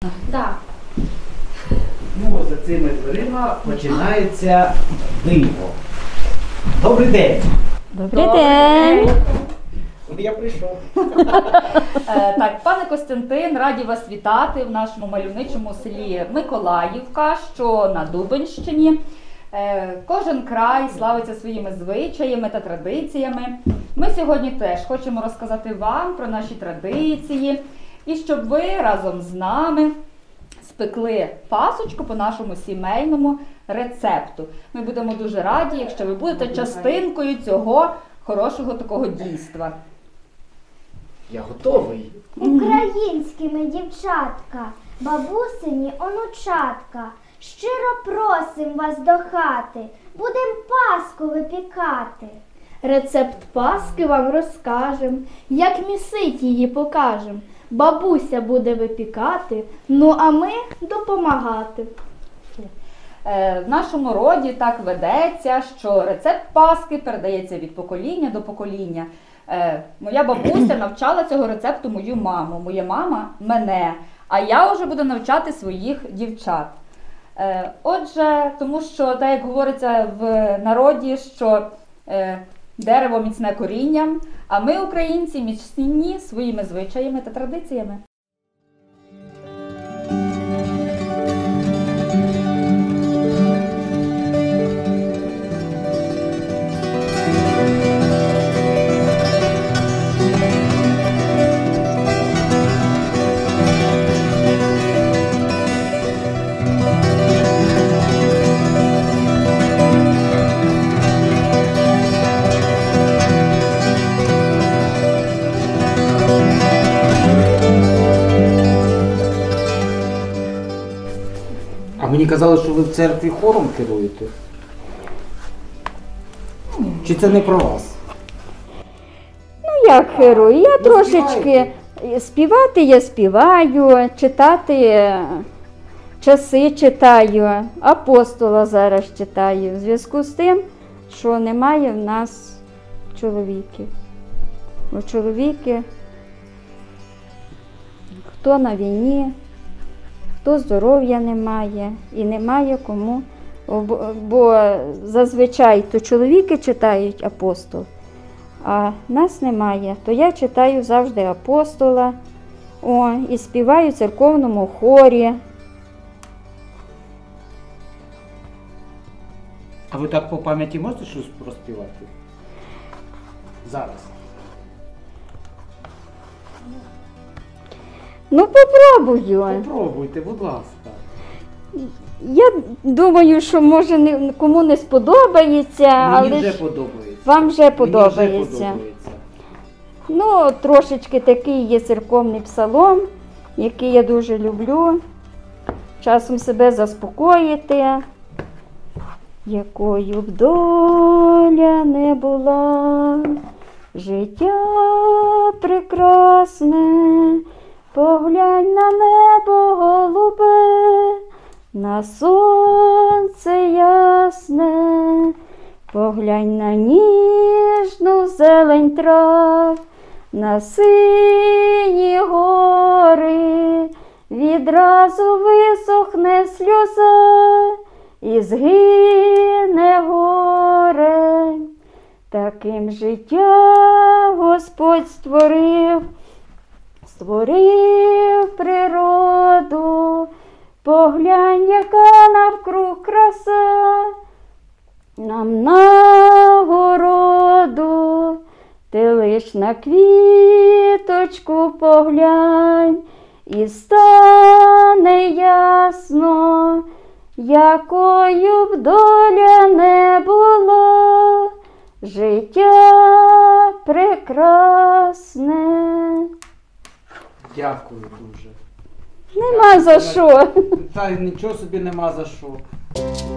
Да. Ну, за цими дверима починається диво. Добрий день! Добрий день! Куди я прийшов? Так, пане Костянтин, раді вас вітати в нашому мальовничому селі Миколаївка, що на Дубенщині. Кожен край славиться своїми звичаями та традиціями. Ми сьогодні теж хочемо розказати вам про наші традиції і щоб ви разом з нами спекли пасочку по нашому сімейному рецепту. Ми будемо дуже раді, якщо ви будете частинкою цього хорошого такого дійства. Я готовий. Українськими дівчатка, бабусині онучатка, щиро просим вас до хати, будем паску випікати. Рецепт паски вам розкажем, як місить її покажем. Бабуся буде випікати, ну а ми допомагати. В нашому роді так ведеться, що рецепт паски передається від покоління до покоління. Моя бабуся навчала цього рецепту мою маму, моя мама мене, а я вже буду навчати своїх дівчат. Отже, тому що, так як говориться в народі, що дерево міцне корінням, а ми, українці, міцні своїми звичаями та традиціями. А мені казали, що ви в церкві хором керуєте. Чи це не про вас? Ну як керую? Я трошечки співати я співаю, читати часи читаю, апостола зараз читаю. В зв'язку з тим, що немає в нас чоловіків. Бо чоловіки, хто на війні, хто здоров'я не має і немає кому. Бо зазвичай то чоловіки читають апостол, а нас немає. То я читаю завжди апостола і співаю в церковному хорі. А ви так по пам'яті можете щось проспівати? Зараз. Ну, попробую. Попробуйте, будь ласка. Я думаю, що може кому не сподобається, але Мені вже подобається. вам вже подобається. Мені вже подобається. Ну, трошечки такий є церковний псалом, який я дуже люблю. Часом себе заспокоїти. Якою б доля не була, життя прекрасне, поглянь на небо голубе, на сонце ясне, поглянь на ніжну зелень трав, на сині гори, відразу висохне сльоза і згине горе. Таким життя Господь створив природу, поглянь, яка навкруг краса, нам нагороду, ти лиш на квіточку поглянь, і стане ясно, якою б доля не була, життя прекрасне. Дякую дуже. Нема за що. Та нічого собі нема за що.